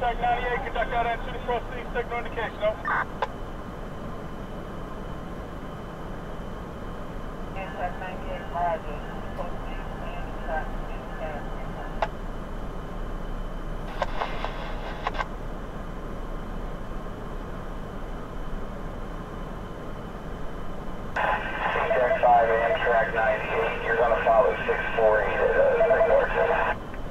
Amtrak 98, conduct out entry to proceed, signal indication, over. Amtrak 98, Roger, proceed, Amtrak 98. Amtrak 5, Amtrak 98, you're going to follow 648 at Frankford River.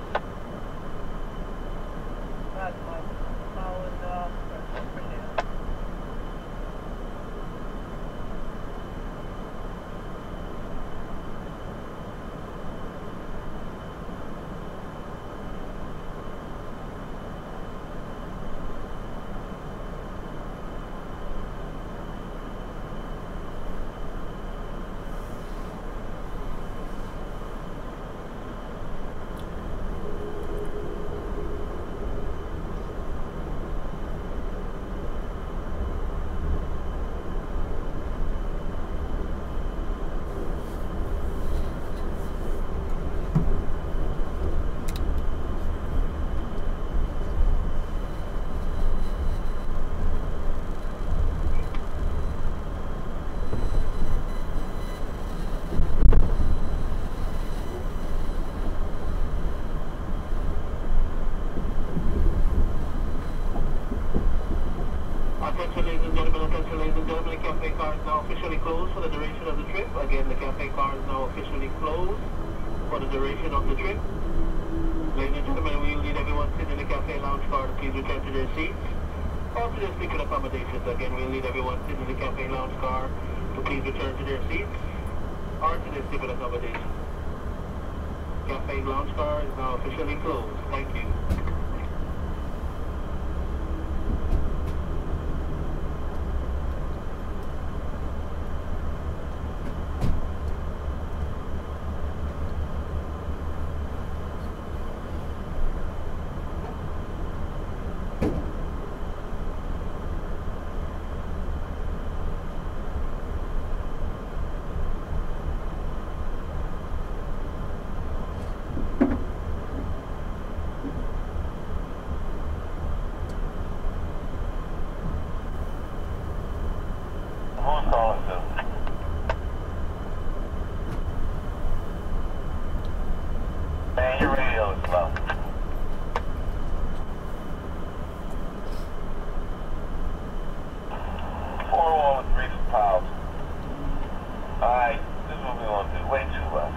The cafe car is now officially closed for the duration of the trip. Again, the cafe car is now officially closed for the duration of the trip. Ladies and gentlemen, we will need everyone sitting in the cafe lounge car to please return to their seats. Or to their secret accommodations. Again, we'll need everyone sitting in the cafe lounge car to please return to their seats or to their secret accommodations. Cafe lounge car is now officially closed. Thank you. Who's calling to? Man, your radio is low. Four with 3 pounds. Alright, this is what we want to do. Way too well.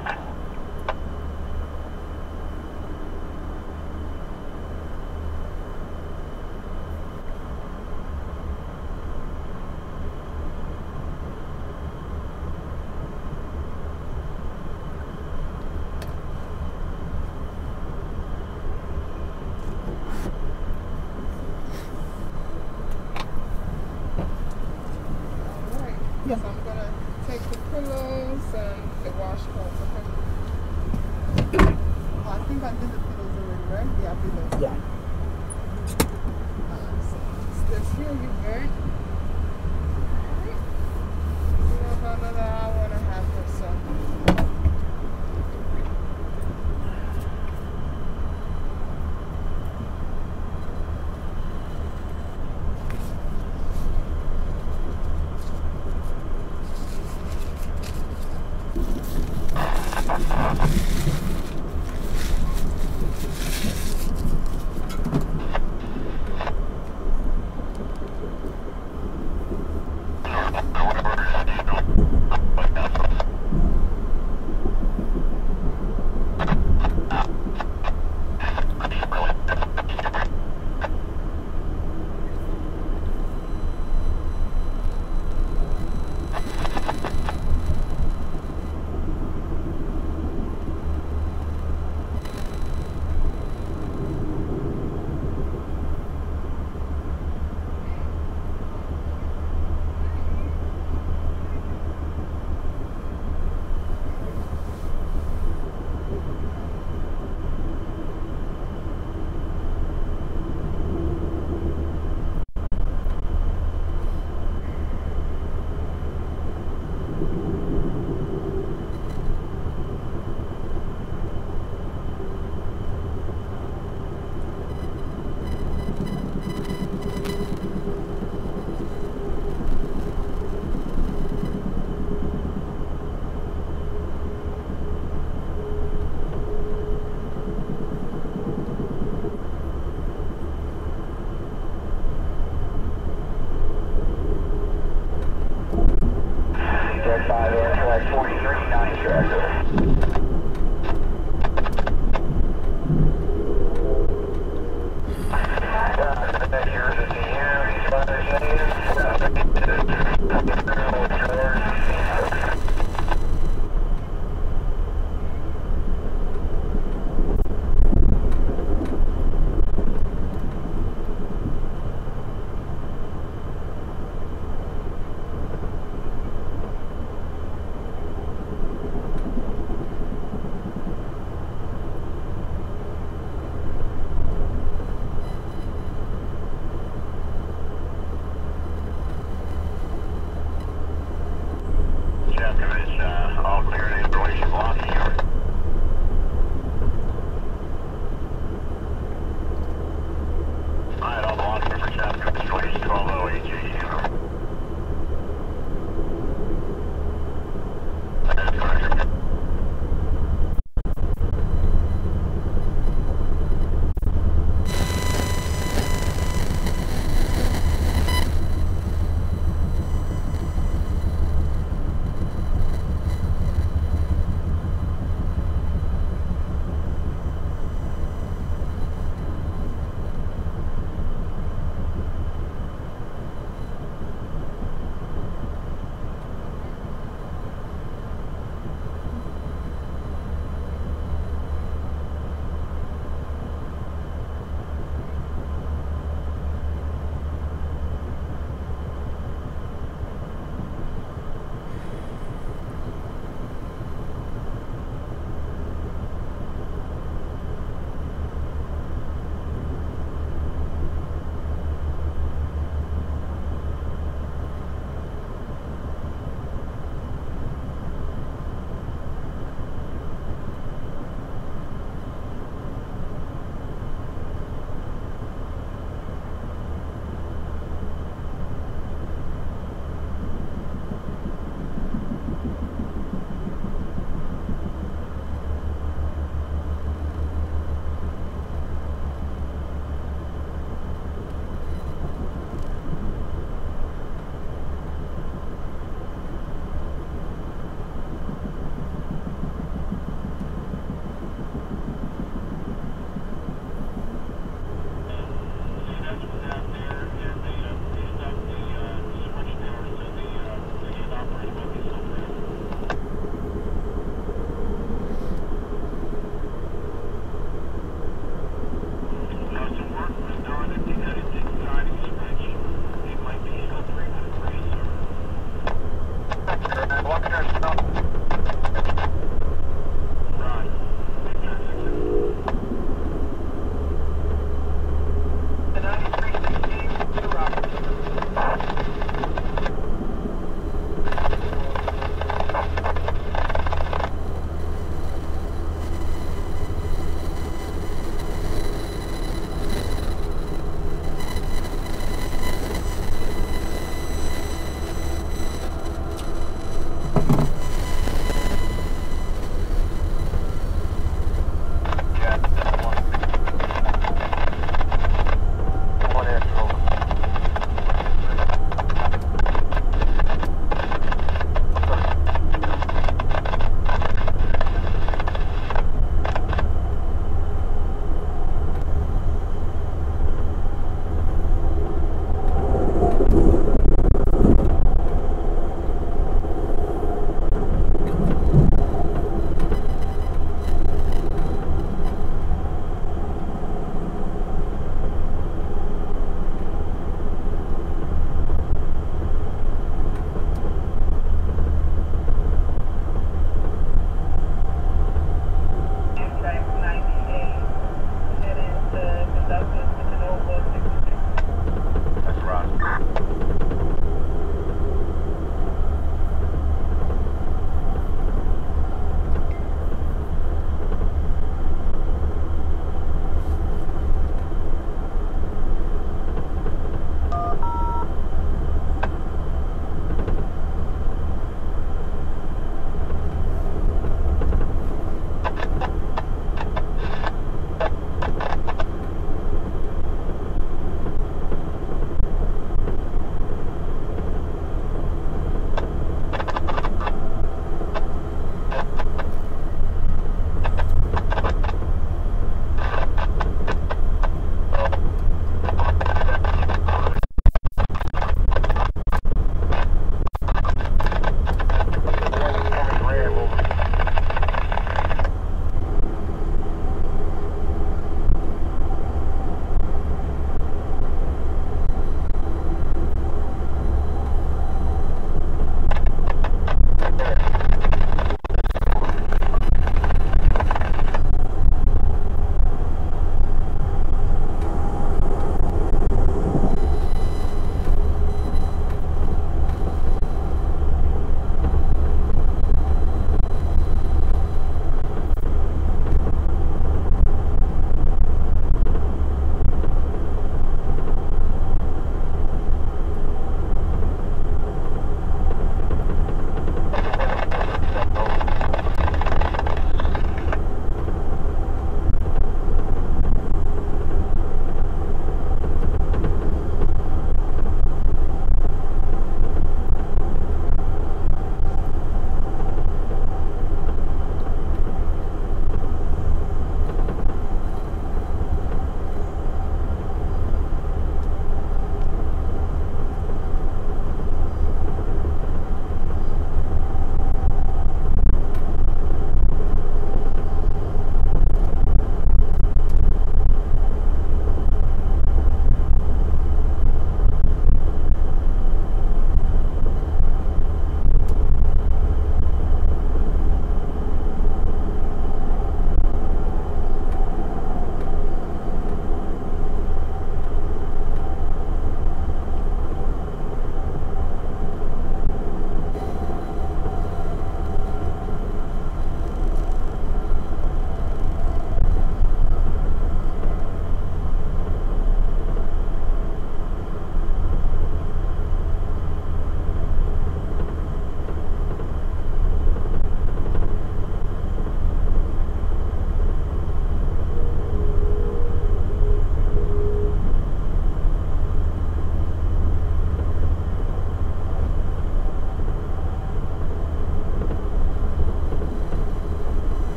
Yes, I'm going to take the pillows and the washcloths, okay? Oh, I think I did the pillows already, right? Yeah, pillows. Yeah. So this here, you good? Alright. We have another hour and a half or so. Delaware